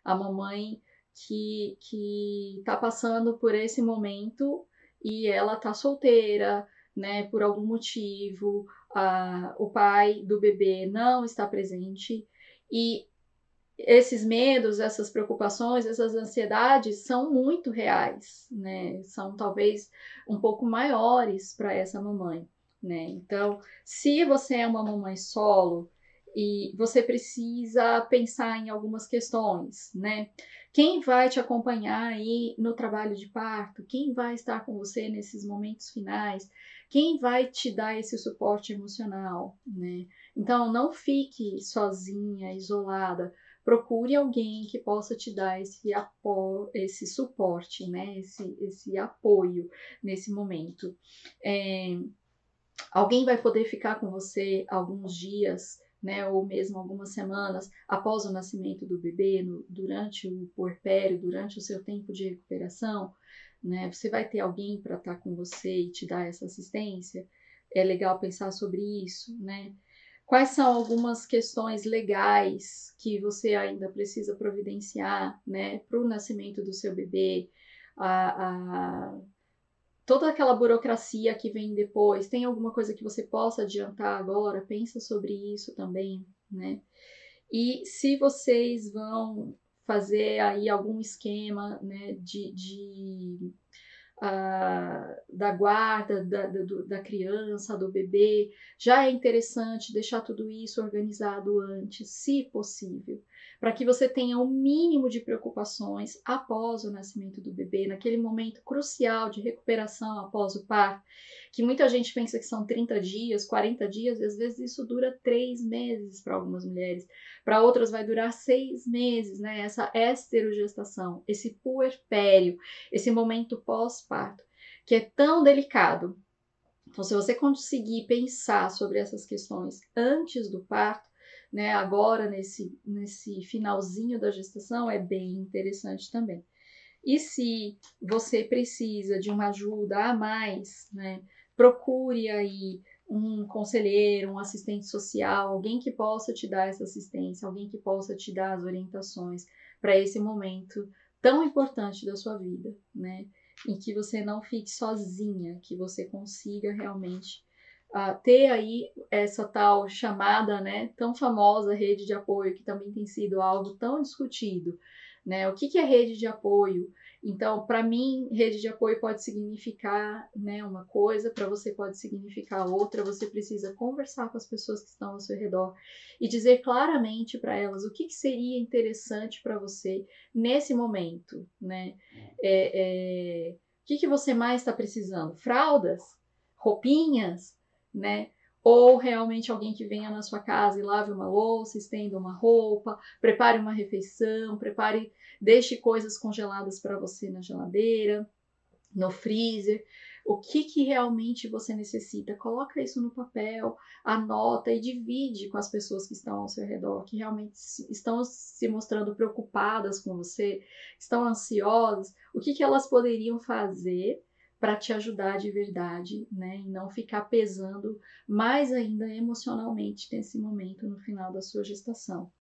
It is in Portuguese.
A mamãe que está passando por esse momento e ela está solteira, né, por algum motivo, o pai do bebê não está presente e esses medos, essas preocupações, essas ansiedades são muito reais, né? São talvez um pouco maiores para essa mamãe, né? Então, se você é uma mamãe solo e você precisa pensar em algumas questões, né? Quem vai te acompanhar aí no trabalho de parto? Quem vai estar com você nesses momentos finais? Quem vai te dar esse suporte emocional, né? Então, não fique sozinha, isolada. Procure alguém que possa te dar esse suporte, né? Esse apoio nesse momento. Alguém vai poder ficar com você alguns dias, né? Ou mesmo algumas semanas após o nascimento do bebê, durante o puerpério, durante o seu tempo de recuperação, né? Você vai ter alguém para estar com você e te dar essa assistência. É legal pensar sobre isso, né? Quais são algumas questões legais que você ainda precisa providenciar, né, para o nascimento do seu bebê? Toda aquela burocracia que vem depois, tem alguma coisa que você possa adiantar agora? Pensa sobre isso também, né? E se vocês vão fazer aí algum esquema, né, da guarda da criança, do bebê, já é interessante deixar tudo isso organizado antes, se possível, para que você tenha o mínimo de preocupações após o nascimento do bebê, naquele momento crucial de recuperação após o parto, que muita gente pensa que são 30 dias, 40 dias, e às vezes isso dura 3 meses para algumas mulheres, para outras vai durar 6 meses, né? Essa esterogestação, esse puerpério, esse momento pós-parto, que é tão delicado. Então, se você conseguir pensar sobre essas questões antes do parto, né, agora nesse finalzinho da gestação, é bem interessante também. E se você precisa de uma ajuda a mais, né, procure aí um conselheiro, um assistente social, alguém que possa te dar essa assistência, alguém que possa te dar as orientações para esse momento tão importante da sua vida, né? Em que você não fique sozinha, que você consiga realmente ter aí essa tal chamada, né, tão famosa rede de apoio, que também tem sido algo tão discutido, né? O que é rede de apoio? Então, para mim, rede de apoio pode significar, né, uma coisa, para você pode significar outra. Você precisa conversar com as pessoas que estão ao seu redor e dizer claramente para elas o que seria interessante para você nesse momento, né? O que você mais está precisando? Fraldas? Roupinhas? Né? Ou realmente alguém que venha na sua casa e lave uma louça, estenda uma roupa, prepare uma refeição, deixe coisas congeladas para você na geladeira, no freezer. O que realmente você necessita? Coloca isso no papel, anota e divide com as pessoas que estão ao seu redor, que realmente estão se mostrando preocupadas com você, estão ansiosas. O que elas poderiam fazer para te ajudar de verdade, né? E não ficar pesando mais ainda emocionalmente nesse momento no final da sua gestação.